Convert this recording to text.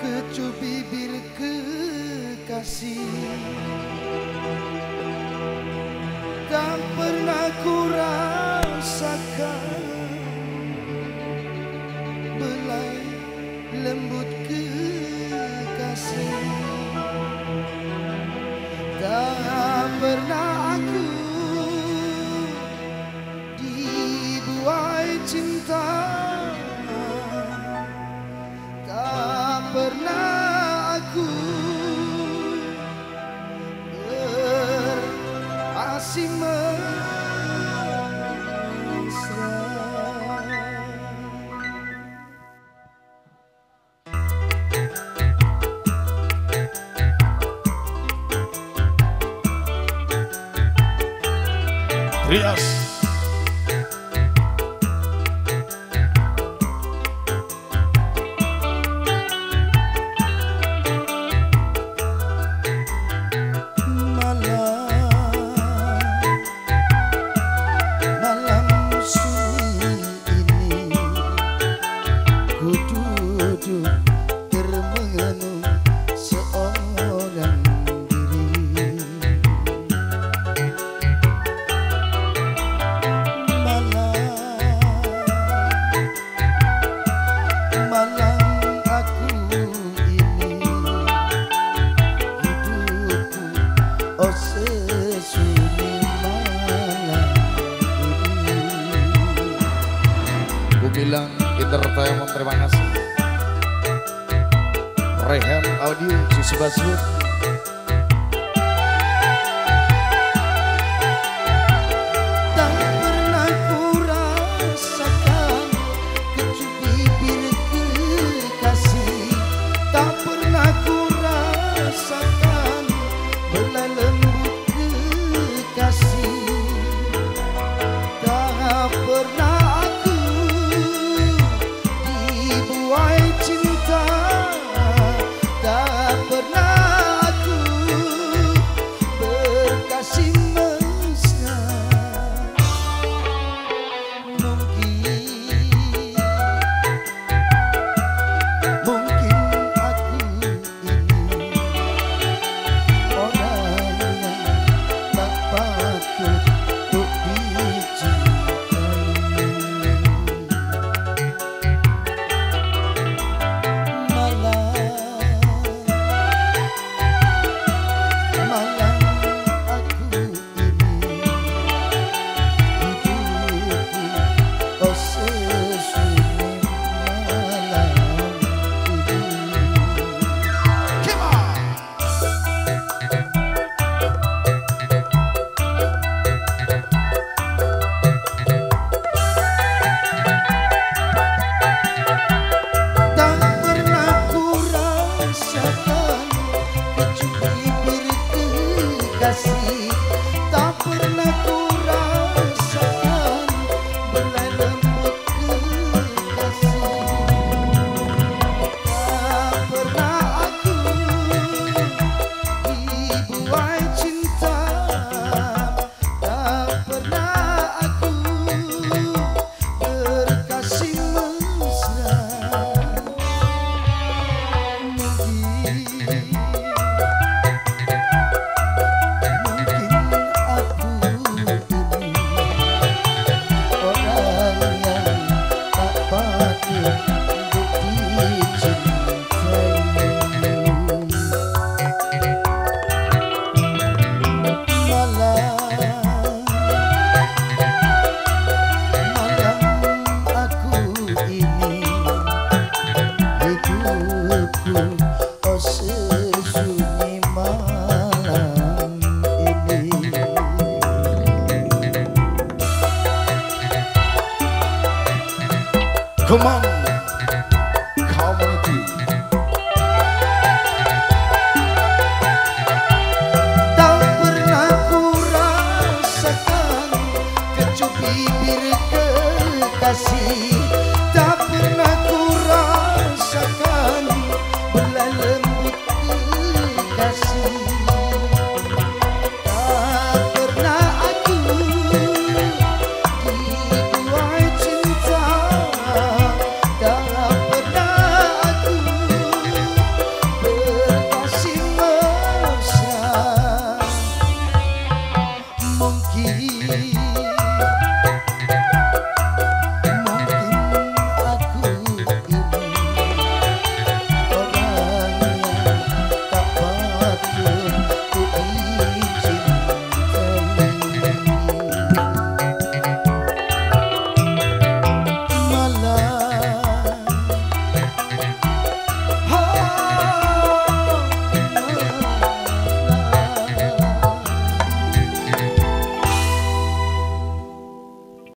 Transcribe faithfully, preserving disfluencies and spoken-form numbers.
kecup bibir kekasih, tak pernah ku rasakan belai lembut kekasih. Tak pernah aku dibuai cinta, tak pernah aku berasih mesra. Rias bilang entertainment, terima kasih. Rehan Audio Susi Basur. Tak pernah ku rasakan kecup bibir kekasih, tak pernah ku rasakan belai lembut kekasih, tak pernah cinta, tak pernah aku berkasih mesra. Mungkin, mungkin aku ini orang yang tak patut untuk dicintai. Tak pernah ku rasakan belai lembut kekasih, tak pernah aku dibuai cinta, tak pernah aku berkasih mesra. Mungkin come on, community. Tak pernah ku rasakan kecup bibir kekasih,